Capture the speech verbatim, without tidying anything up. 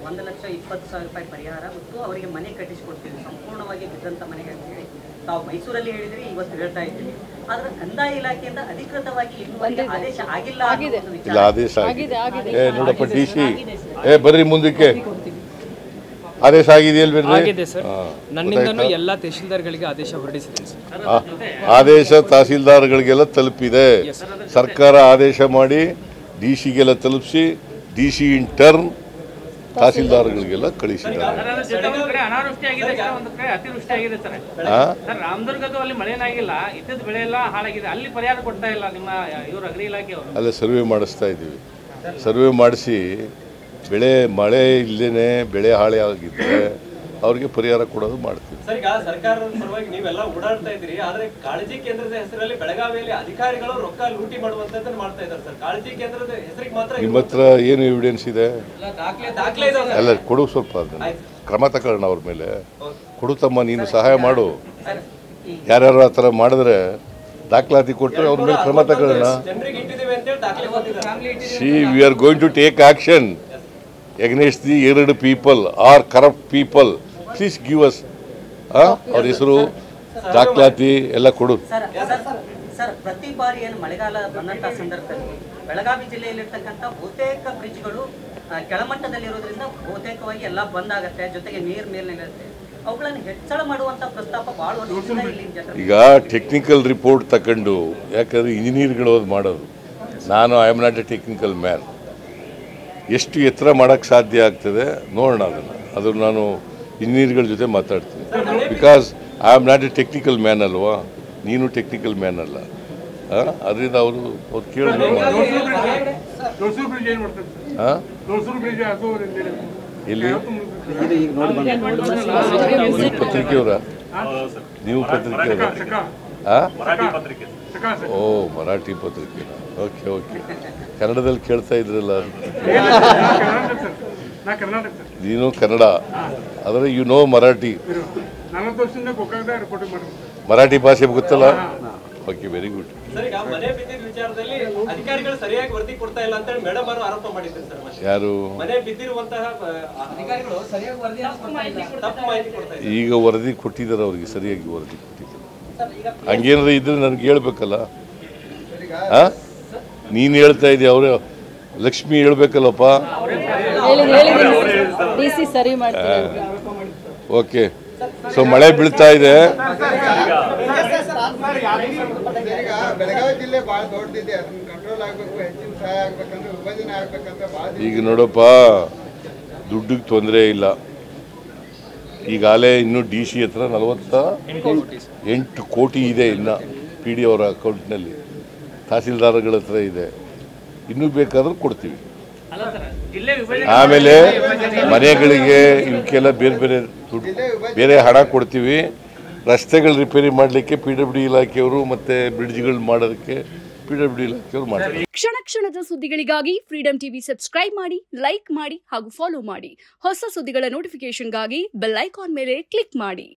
ಒಂದು ಲಕ್ಷ ಇಪ್ಪತ್ತು ಸಾವಿರ ರೂಪಾಯಿ ಪರಿಹಾರ ಮತ್ತು ಅವರಿಗೆ ಮನೆ ಕಟ್ಟಿಸಿಕೊಡ್ತೀವಿ ಸಂಪೂರ್ಣವಾಗಿ ಬಿದ್ದಂಥ ಮನೆಗೆ ಅಂತ ಹೇಳಿ ತಾವು ಮೈಸೂರಲ್ಲಿ ಹೇಳಿದ್ರಿ, ಇವತ್ತು ಹೇಳ್ತಾ ಇದ್ದೀವಿ. ಆದ್ರೆ ಕಂದಾಯ ಇಲಾಖೆಯಿಂದ ಅಧಿಕೃತವಾಗಿ ಇದುವರೆಗೆ ಆದೇಶ ಆಗಿಲ್ಲ. ಇಲ್ಲ, ಆದೇಶ ಆಗಿದೆ. ಏ ನೋಡಪ್ಪ ಡಿ ಸಿ, ಏ ಬರ್ರಿ ಮುಂದಕ್ಕೆ, ಆದೇಶ ಆಗಿದೆಯಲ್ವೇನ್ರಿ? ನನ್ನಿಂದನೂ ಎಲ್ಲ ತಹಶೀಲ್ದಾರ್ಗಳಿಗೆ ಆದೇಶ ಹೊರಡಿಸಿದ್ದೀನಿ ಸರ್. ಆದೇಶ ತಹಸೀಲ್ದಾರ್ಗಳಿಗೆಲ್ಲ ತಲುಪಿದೆ. ಸರ್ಕಾರ ಆದೇಶ ಮಾಡಿ ಡಿ ಸಿಗೆಲ್ಲ ತಲುಪಿಸಿ ಡಿ ಸಿ ಇನ್ ಟರ್ನ್ ತಹಸೀಲ್ದಾರ್ಗಳಿಗೆಲ್ಲ ಕಳಿಸಿದ್ದಾರೆ. ಅನಾವೃಷ್ಟಿ ಆಗಿದೆ ಸರ್, ಒಂದು ಕಡೆ ಅತಿವೃಷ್ಟಿ ಆಗಿದೆ ಸರ್. ಸರ್ ರಾಮದುರ್ಗದ್ದು ಅಲ್ಲಿ ಮಳೆನಾಗಿಲ್ಲ, ಇದ್ದದ ಬೆಳೆ ಎಲ್ಲ ಹಾಳಾಗಿದೆ, ಅಲ್ಲಿ ಪರಿಹಾರ ಕೊಡ್ತಾ ಇಲ್ಲ ನಿಮ್ಮ ಇವರು ಅಗ್ರಿ ಇಲಾಖೆಯವರು. ಅಲ್ಲೇ ಸರ್ವೆ ಮಾಡಿಸ್ತಾ ಇದ್ದೀವಿ. ಸರ್ವೆ ಮಾಡಿಸಿ ಬೆಳೆ ಮಳೆ ಇಲ್ಲದೇನೆ ಬೆಳೆ ಹಾಳೆ ಆಗಿದ್ದರೆ ಅವ್ರಿಗೆ ಪರಿಹಾರ ಕೊಡೋದು ಮಾಡ್ತೀವಿ. ಸರ್, ಈಗ ಸರ್ಕಾರದ ಪರವಾಗಿ ನೀವೆಲ್ಲ ಓಡಾಡ್ತಾ ಇದ್ದೀರಿ, ಆದ್ರೆ ಕಾಳಜಿ ಕೇಂದ್ರದ ಹೆಸರಲ್ಲಿ ಬೆಳಗಾವಿಯಲ್ಲಿ ಅಧಿಕಾರಿಗಳು ರೊಕ್ಕ ಲೂಟಿ ಮಾಡುವಂತದ್ದನ್ನು ಮಾಡ್ತಾ ಇದ್ದಾರೆ ಸರ್. ಕಾಳಜಿ ಕೇಂದ್ರದ ಹೆಸರಿಗೆ ಮಾತ್ರ ನಿಮ್ಮ ಹತ್ರ ಏನು ಎವಿಡೆನ್ಸ್ ಇದೆ? ದಾಖಲೆ ಇದೆ ಎಲ್ಲ ಕೊಡು, ಸ್ವಲ್ಪ ಅದನ್ನು ಕ್ರಮ ತಗೊಳ್ಳೋಣ ಅವ್ರ ಮೇಲೆ. ಕೊಡುತ್ತಮ್ಮ, ನೀನು ಸಹಾಯ ಮಾಡು. ಯಾರ್ಯಾರು ಆ ಥರ ಮಾಡಿದ್ರೆ ದಾಖಲಾತಿ ಕೊಟ್ಟರೆ ಅವ್ರ ಮೇಲೆ ಕ್ರಮ ತಗೊಳ್ಳೋಣ. ಜನರಿಗೆ ಇಟ್ಟಿದ್ದೀವಿ ಅಂತೇಳಿ ದಾಖಲೆ ಕೊಟ್ಟಿದ್ದಾರೆ. See we are going to take action against the erred people or corrupt people. Please give us ಅವ್ರ ಹೆಸರು ದಾಖಲಾತಿ ಎಲ್ಲ ಕೊಡು. ಸರ್, ಪ್ರತಿ ಬಾರಿ ಏನು ಮಳೆಗಾಲ ಬಂದಂಥ ಸಂದರ್ಭದಲ್ಲಿ ಬೆಳಗಾವಿ ಜಿಲ್ಲೆಯಲ್ಲಿರ್ತಕ್ಕಂಥ ಬಹುತೇಕ ಬ್ರಿಡ್ಜ್ಗಳು ಕೆಳಮಟ್ಟದಲ್ಲಿರೋದ್ರಿಂದ ಬಹುತೇಕವಾಗಿ ಎಲ್ಲ ಬಂದಾಗತ್ತೆ, ಜೊತೆಗೆ ನೀರು ಮೇಲೆ ನಿಲ್ಲುತ್ತೆ. ಅವುಗಳನ್ನು ಹೆಚ್ಚಳ ಮಾಡುವಂಥ ಪ್ರಸ್ತಾಪ ಭಾಳ ವರ್ಷದಿಂದ ಇಲ್ಲಿ ಜನರು. ಈಗ ಟೆಕ್ನಿಕಲ್ ರಿಪೋರ್ಟ್ ತಗೊಂಡು, ಯಾಕಂದರೆ ಇಂಜಿನಿಯರ್ಗಳು ಅದು ಮಾಡೋದು, ನಾನು I am not a technical man. ಎಷ್ಟು ಎತ್ತರ ಮಾಡೋಕ್ಕೆ ಸಾಧ್ಯ ಆಗ್ತದೆ ನೋಡೋಣ. ಅದನ್ನು ಅದು ನಾನು ಇಂಜಿನಿಯರ್ಗಳ ಜೊತೆ ಮಾತಾಡ್ತೀನಿ. Because I am not a technical man ಅಲ್ವಾ, ನೀನು ಟೆಕ್ನಿಕಲ್ ಮ್ಯಾನ್ ಅಲ್ಲ. ಅದರಿಂದ ಅವರು ಅವ್ರು ಕೇಳಿದ್ರು ಇಲ್ಲಿ ನೀವು ಪತ್ರಿಕೆಯವರ ನೀವು ಪತ್ರಿಕೆಯವರ ಓ ಮರಾಠಿ ಪತ್ರಿಕೆ. ಓಕೆ ಓಕೆ ಕನ್ನಡದಲ್ಲಿ ಕೇಳ್ತಾ ಇದ್ರಲ್ಲ. ನೀನು ಕನ್ನಡ ಆದರೆ ಯು ನೋ ಮರಾಠಿ, ಮರಾಠಿ ಭಾಷೆ ಗೊತ್ತಲ್ಲ. Okay, very good. ಮನೆ ಬಿದ್ದಿದ್ದ ವಿಚಾರದಲ್ಲಿ ಅಧಿಕಾರಿಗಳು ಸರಿಯಾಗಿ ವರದಿ ಕೊಡ್ತಾ ಇಲ್ಲ ಅಂತ ಮೇಡಮ್ ಅವರು ಆರೋಪ ಮಾಡಿದ್ರು ಸರ್. ಯಾರು? ಮನೆ ಬಿದ್ದಿರುವಂತಹ ಅಧಿಕಾರಿಗಳು ಸರಿಯಾಗಿ ವರದಿ ತಪ್ಪು ಮಾಹಿತಿ ಕೊಡ್ತಾ ಇದ್ದಾರೆ. ಈಗ ವರದಿ ಕೊಟ್ಟಿದ್ದಾರೆ, ಅವ್ರಿಗೆ ಸರಿಯಾಗಿ ವರದಿ ಕೊಟ್ಟಿದ್ದಾರೆ. ಹಂಗೇನಾರ ಇದ್ರೆ ನನಗೆ ಹೇಳ್ಬೇಕಲ್ಲ. ಹಾ, ನೀನು ಹೇಳ್ತಾ ಇದೀಯ, ಅವರು ಲಕ್ಷ್ಮಿ ಹೇಳ್ಬೇಕಲ್ಲಪ್ಪ. ಓಕೆ, ಸೊ ಮಳೆ ಬೀಳ್ತಾ ಇದೆ. ಈಗ ನೋಡಪ್ಪ, ದುಡ್ಡಿಗೆ ತೊಂದರೆ ಇಲ್ಲ. ಈಗಾಗಲೇ ಇನ್ನೂ ಡಿ ಸಿ ಹತ್ರ ನಲವತ್ತ ಎಂಟು ಕೋಟಿ ಇದೆ ಇನ್ನು ಪಿ ಡಿ ಅವರ ಅಕೌಂಟ್ನಲ್ಲಿ, ತಹಸೀಲ್ದಾರ್ಗಳ ಹತ್ರ ಇದೆ. ಇನ್ನೂ ಬೇಕಾದ್ರೂ ಕೊಡ್ತೀವಿ. ಆಮೇಲೆ ಮನೆಗಳಿಗೆ ಇವಕ್ಕೆಲ್ಲ ಬೇರೆ ಬೇರೆ ದುಡ್ಡು ಬೇರೆ ಹಣ ಕೊಡ್ತೀವಿ. ರಸ್ತೆಗಳು ರಿಪೇರಿ ಮಾಡಲಿಕ್ಕೆ ಪಿ ಡಬ್ಲ್ಯೂ ಡಿ ಇಲಾಖೆಯವರು ಮತ್ತು ಬ್ರಿಡ್ಜ್ಗಳು ಮಾಡೋದಕ್ಕೆ ಪಿ ಡಬ್ಲ್ಯೂ ಡಿ ಇಲಾಖೆಯವರು ಮಾಡ್ತಾರೆ. ಕ್ಷಣ ಕ್ಷಣದ ಸುದ್ದಿಗಳಿಗಾಗಿ ಫ್ರೀಡಂ ಟಿವಿ ಸಬ್ಸ್ಕ್ರೈಬ್ ಮಾಡಿ, ಲೈಕ್ ಮಾಡಿ ಹಾಗೂ ಫಾಲೋ ಮಾಡಿ. ಹೊಸ ಸುದ್ದಿಗಳ ನೋಟಿಫಿಕೇಶನ್ಗಾಗಿ ಬೆಲ್ ಐಕಾನ್ ಮೇಲೆ ಕ್ಲಿಕ್ ಮಾಡಿ.